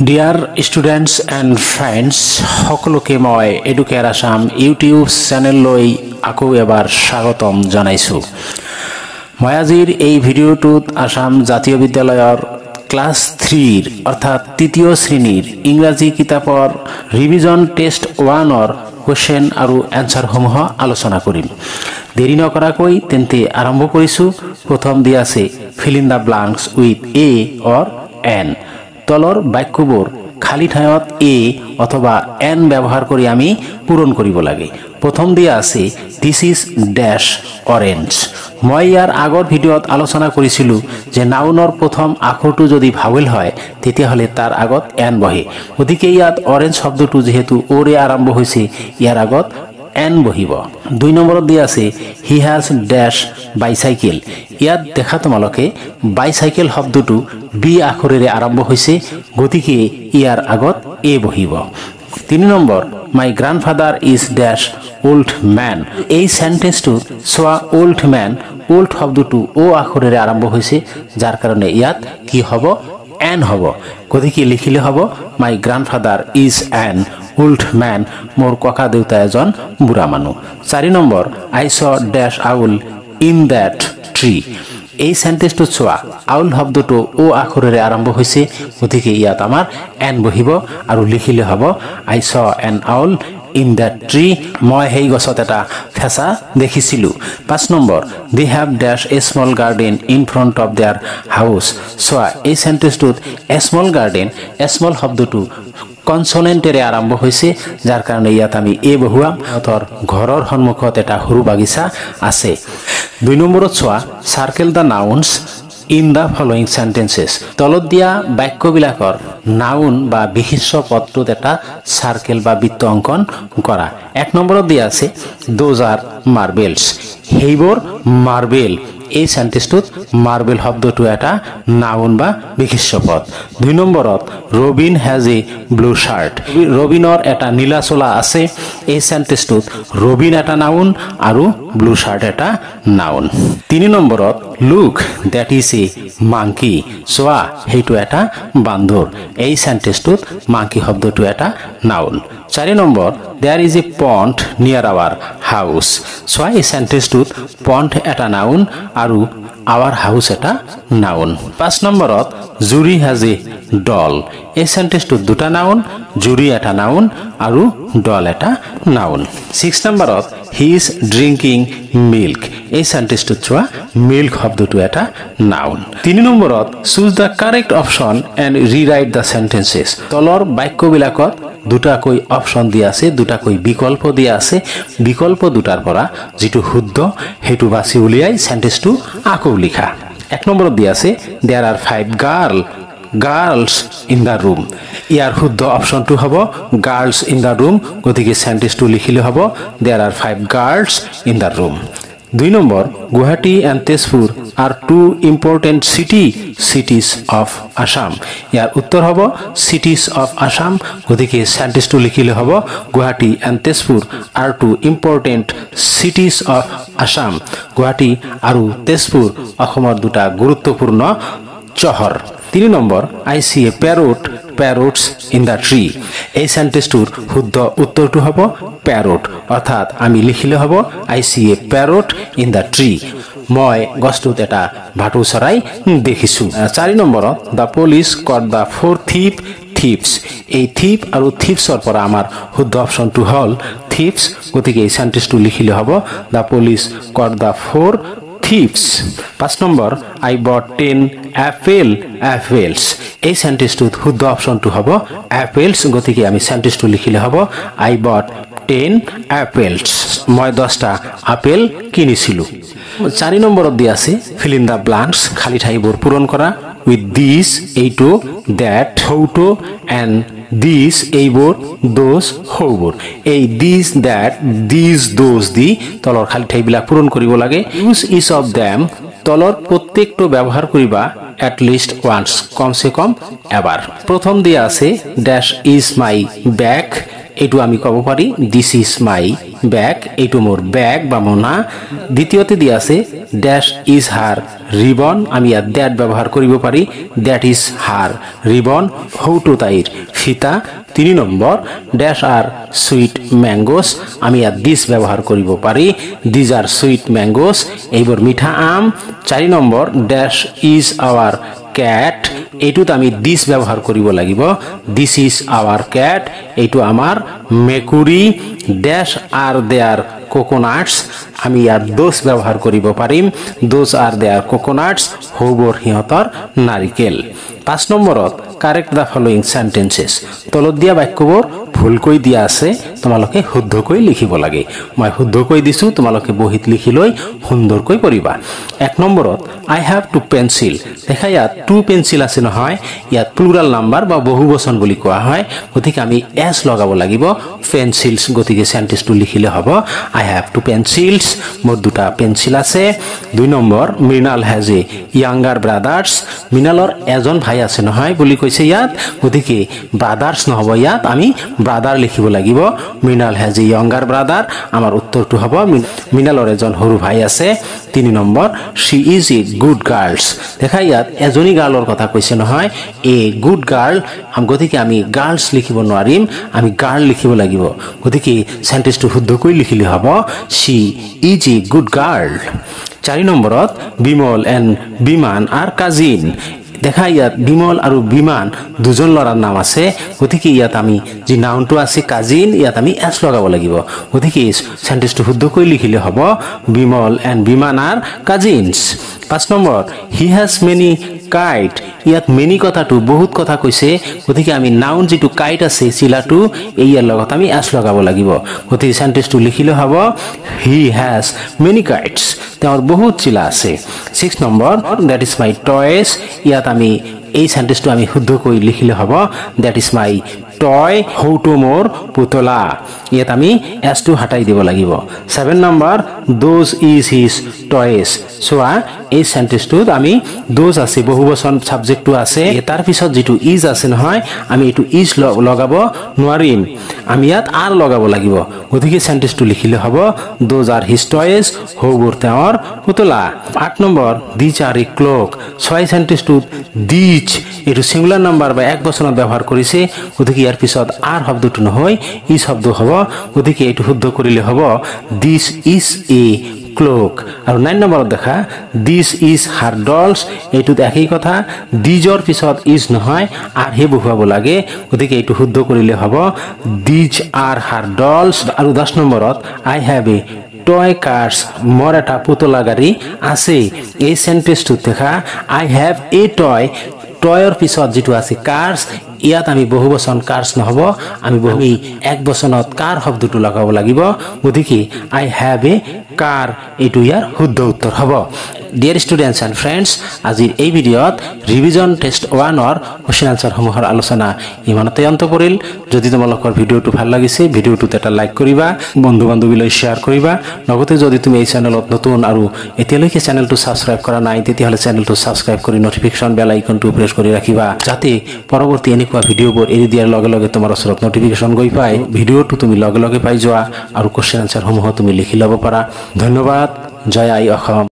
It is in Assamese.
Dear students and friends, সকলোকে মই এডুকেয়ার আসাম ইউটিউব চ্যানেললৈ আকৌ এবাৰ স্বাগতম জনাইছো। মই আজিৰ এই ভিডিঅ'টোত আসাম জাতীয় বিদ্যালয়ৰ ক্লাস 3 অৰ্থাৎ তৃতীয় শ্ৰেণীৰ ইংৰাজী কিতাপৰ ৰিভিজন টেষ্ট 1ৰ কোৱেশ্চন আৰু এনসাৰ সমূহ আলোচনা কৰিম। দেৰি নকৰাকৈ তেন্তে আৰম্ভ কৰিছো। প্ৰথম দিয়া আছে fill in the blanks with a or n। তলৰ বাক্যবোৰ খালি ঠাইত a অথবা n ব্যৱহাৰ কৰি আমি পূৰণ কৰিব লাগে। প্ৰথম দিয়া আছে this is dash orange। মই ইয়াৰ আগৰ ভিডিঅ'ত আলোচনা কৰিছিলো যে নাউনৰ প্ৰথম আখৰটো যদি ভাৱেল হয় তেতিয়া হলে তাৰ আগত n বহে। গতিকে ইয়াত অৰেঞ্জ শব্দটো যেহেতু ওৰে আৰম্ভ হৈছে ইয়াৰ আগত n বহিব। 2 নম্বৰত দিয়া আছে he has dash bicycle। ইয়াত দেখা তোমালোকে bicycle শব্দটো বি আখৰেৰে আৰম্ভ হৈছে গতিকে ইয়াৰ আগত a বহিব। 3 নম্বৰ my grandfather is dash old man। এই সেন্টেন্সটো সোয়া old man old শব্দটো ও আখৰেৰে আৰম্ভ হৈছে যাৰ কাৰণে ইয়াত কি হ'ব n হ'ব। গতিকে লিখিলে হ'ব my grandfather is an old man। মোর ককা দেউতা এজন বুঢ়া মানুহ। 4 নম্বৰ I saw dash owl in that tree। এই সেন্টেন্সটো সোয়া আউল শব্দটো ও আখৰেৰে আৰম্ভ হৈছে গতিকে ইয়াত আমাৰ n বহিব আৰু লিখিলে হ'ব I saw an owl in that tree। মই হেই গছত এটা ফেঁচা দেখিছিলো। 5 নম্বৰ they have dash a small garden in front of their house। সোয়া এই সেন্টেন্সটোত a small garden a small শব্দটো কনসোনেন্টেৰে আৰম্ভ হৈছে যাৰ কাৰণে ইয়াত আমি এ বহুৱাম। অতৰ ঘৰৰ সন্মুখত এটা সৰু বাগিচা আছে। 2 নম্বৰত সোয়া circle the nouns in the following sentences. তলত দিয়া বাক্যবিলাকৰ নাউন বা বিশেষ্য পদটোত এটা সার্কেল বা বৃত্ত অঙ্কন কৰা। 1 নম্বৰত দিয়া আছে দোজ আর মার্বেলস। হেইবোৰ মার্বেল। এই সেন্টেন্সটোত মার্বেল শব্দটো এটা নাউন বা বিশেষ্য পদ। 2 নম্বৰত Robin has a blue shirt. ৰবিনৰ এটা নীলা চোলা আছে। এই সেন্টেন্সটোত ৰবিন এটা নাউন আৰু ব্লু শার্ট এটা নাউন। 3 নম্বৰত look that is a monkey. সোয়া হেইটো এটা বান্দৰ। এই সেন্টেন্সটোত মাংকি শব্দটো এটা নাউন। 4 নম্বৰ there is a pond near our হাউস। সোয়া এই সেন্টেন্সটোত পন্ড এটা নাউন আৰু আৱাৰ হাউস এটা নাউন। 5 নম্বৰত জুৰি হ্যাজ এ ডল। এই সেন্টেন্সটোত দুটা নাউন জুৰি এটা নাউন আৰু ডল এটা নাউন। 6 নম্বৰত হি ইজ ড্ৰিংকিং মিল্ক। এই সেন্টেন্সটোত চোৱা মিল্ক শব্দটো এটা নাউন। 3 নম্বৰত choose the correct option and rewrite the sentences. তলৰ বাক্যবিলাকত দুটাকৈ অপশন দিয়া আছে দুটাকৈ বিকল্প দিয়া আছে। বিকল্প দুটাৰ পৰা যেটো শুদ্ধ হেতু বাছি উলিয়াই সেন্টেন্সটো আকৌ লিখা। 1 নম্বৰত দিয়া আছে there are 5 girls in the room। ইয়াৰ শুদ্ধ অপশনটো হ'ব girls in the room। গতিকে সেন্টেন্সটো লিখিলে হ'ব there are 5 girls in the room। 2 নম্বৰ Guwahati and Tezpur are two important cities of Assam। ইয়াৰ উত্তৰ হ'ব cities of Assam। গতিকে সেন্টেন্সটো লিখিলে হ'ব Guwahati and Tezpur are two important cities of Assam। Guwahati আৰু তেজপুৰ অসমৰ দুটা গুৰুত্বপূৰ্ণ চহৰ। 3 নম্বৰ I see a parrots in the tree। এই সেন্টেন্সটোৰ শুদ্ধ উত্তৰটো হ'ব প্যারট অর্থাৎ আমি লিখিলে হ'ব I see a parrot in the tree। মই গছটোত এটা ভাটৌ চৰাই দেখিছো। 4 নম্বৰত the police caught the 4 thieves। এই thief আৰু thievesৰ পৰা আমাৰ শুদ্ধ অপশনটো হ'ল thieves। গতিকে এই সেন্টেন্সটো লিখিলে হ'ব the police caught the 4 thieves। 5 নম্বৰ I bought 10 apples। এই সেন্টেন্সটোত শুদ্ধ অপশনটো হ'ব apples। গতিকে আমি সেন্টেন্সটো লিখিলে হ'ব I bought 10 apples। মই 10টা আপেল কিনিছিলো। 4 নম্বৰত দিয়া আছে fill in the blanks খালি ঠাইবোৰ পূৰণ কৰা with these এইটো that হৌটো and these এইবোৰ those হৌবোৰ। এই these that these those দি তলৰ খালি ঠাইবিলাক পূৰণ কৰিব লাগে। use each of them তলৰ প্ৰত্যেকটো ব্যৱহাৰ কৰিবা at least once কমসে কম এবাৰ। প্ৰথম দিয়া আছে dash is my bag। এইটো আমি ক'ব পাৰি this is my ব্যাগ এইটো মোর ব্যাগ বা মোনা দ্বিতীয়তে দিয়া আছে ড্যাশ ইজ হার রিবন আমি ইয়াত দ্যাট ব্যবহার করিব পারি দ্যাট ইজ হার রিবন হৌটো তাইর ফিতা 3 নম্বর ড্যাশ আর সুইট ম্যাঙ্গোস আমি ইয়াত দিস ব্যবহার করিব পারি দিজ আর সুইট ম্যাঙ্গোস এইবার মিঠা আম 4 নম্বর ড্যাশ ইজ আওয়ার ক্যাট এইটুত আমি দিস ব্যবহার করিব লাগিব দিস ইজ আওয়ার ক্যাট এইটু আমার মেকুরি ড্যাশ আর দেয়ার কোকোনাটস আমি ইয়াত দোষ ব্যবহার করিব পাৰিম দোজ আর দেয়ার কোকোনাটস হৌবৰ সিহঁতৰ নাৰিকেল 5 নম্বৰত কারেক্ট দা ফলোইং সেন্টেন্সেস তলত দিয়া বাক্যবোৰ ভুলকৈ দিয়া আছে তোমালোকে শুদ্ধকৈ লিখিব লাগে মই শুদ্ধকৈ দিছো তোমালোকে বহিত লিখি লৈ সুন্দৰকৈ পঢ়িবা 1 নম্বৰত আই হ্যাভ টু পেন্সিল দেখা ইয়াত টু পেন্সিল আছে নহয় ইয়াত প্লুরাল নাম্বার বা বহুবচন বুলি কোৱা হয় গতিকে আমি এস লগাব লাগিব পেন্সিলস গতিকে সেন্টেন্সটো লিখিলে হ'ব আই হ্যাভ টু পেন্সিলস মোৰ দুটা পেন্সিল আছে 2 নম্বৰ Mrinal has a younger brothers মৃণালৰ এজন ভাই আছে নহয় বুলি কৈছে ইয়াত গতিকে ব্রাদার্স নহব ইয়াত আমি ব্রাদার লিখিব লাগিব Mrinal has a younger brother আমার উত্তৰটো হ'ব মৃণালৰ এজন সৰু ভাই আছে 3 নম্বৰ শি ইজ এ গুড গার্লস দেখা ইয়াত এজনী গাৰ্লৰ কথা কৈছে নহয় এ গুড গার্ল গতিকে আমি গার্লস লিখিব নোৱাৰিম আমি গার্ল লিখিব লাগিব গতিকে সেন্টেন্সটো শুদ্ধকৈ লিখিলে হ'ব শি ইজ এ গুড গার্ল 4 নম্বৰত Bimal and Biman are cousin দেখা ইয়াত বিমল আৰু বিমান দুজন লৰাৰ নাম আছে গতিকে ইয়াত আমি যি নাউনটো আছে কাজিন ইয়াত আমি এস লগাব লাগিব গতিকে সেন্টেন্সটো শুদ্ধকৈ লিখিলে হ'ব Bimal and Biman are cousins 5 নম্বৰ হি হ্যাজ মেনি কাইট ইয়াত মেনি কথাটো বহুত কথা কৈছে গতিকে আমি নাউন যেটো কাইট আছে চিলাটো এইয়াৰ লগত আমি এস লগাব লাগিব গতিকে সেন্টেন্সটো লিখিলে হ'ব হি হ্যাজ মেনি কাইটস তেওঁৰ বহুত চিলা আছে 6 নম্বৰ দ্যাট ইজ মাই টয়েস ইয়াত আমি এই সেন্টেন্সটো আমি শুদ্ধকৈ লিখিলে হ'ব দ্যাট ইজ মাই টয় হৌটো মোর পুতলা ইয়াত আমি এসটো হাটাই দিব লাগিব 7 নম্বৰ দোজ ইজ হিজ টয়েস সোয়া এই সেন্টেন্সটোত আমি দোজ আছে বহুবচন সাবজেক্টটো আছে তাৰ পিছত যেটো ইজ আছে নহয় আমি এটো ইজ লগাব নোৱাৰিম আমি ইয়াত আর লগাব লাগিব গতিকে সেন্টেন্সটো লিখিলে হ'ব দোজ আর হিজ টয়েস হৌবোৰ তেওঁৰ পুতলা 8 নম্বৰ দিজ আর এ ক্লক ছয় সেন্টেন্সটোত দিজ এটো সিঙ্গুলার নাম্বার বা এক বচনত ব্যবহার কৰিছে গতিকে ইয়াৰ পিছত আর শব্দটো নহয় ই শব্দ হ'ব গতিকে এটো শুদ্ধ কৰিলে হ'ব দিস ইজ এ ক্লক আৰু 9 নম্বৰত দেখা দিস ইজ হার ডলস এটো একই কথা দিজৰ পিছত ইজ নহয় আর হে বহুৱাব লাগে গতিকে এটো শুদ্ধ কৰিলে হ'ব দিজ আর হার ডলস আৰু 10 নম্বৰত I have a toy cars মোর এটা পুতলা গাড়ি আছে এই সেন্টেন্সটো দেখা আই হ্যাভ এ টয় টয়ৰ পিছত যেটো আছে কার্স ইয়াত আমি বহুবচন কার্স নহব আমি এক বচনত কার শব্দটো লগাব লাগিব গতিকে আই হ্যাভ এ কাৰ এটো ইয়াৰ শুদ্ধ উত্তৰ হ'ব ডিয়াৰ স্টুডেন্টস এন্ড ফ্রেন্ডস আজিৰ এই ভিডিঅ'ত ৰিভিজন টেষ্ট 1ৰ কোৱেশ্চন আনসাৰ সমূহৰ আলোচনা ইমানতে অন্ত পৰিল যদি তোমালোকৰ ভিডিঅ'টো ভাল লাগিছে ভিডিঅ'টোত এটা লাইক কৰিবা বন্ধু বান্ধৱীলৈ শ্বেয়াৰ কৰিবা লগতে যদি তুমি এই চেনেলত নতুন আৰু এতিয়ালৈকে চেনেলটো সাবস্ক্ৰাইব কৰা নাই তেতিয়াহলে চেনেলটো সাবস্ক্ৰাইব কৰি নটিফিকেশন বেল আইকনটো প্ৰেছ কৰি ৰাখিবা যাতে পৰৱৰ্তী এনেকুৱা ভিডিঅ'বোৰ এৰি দিয়াৰ লগে লগে তোমাৰ ওচৰত নটিফিকেশন গৈ পায় ভিডিঅ'টো তুমি লগে লগে পাই যোৱা আৰু কোৱেশ্চন আনসাৰ সমূহ তুমি লিখি ল'ব পাৰা ধন্যবাদ জয় আই অসম।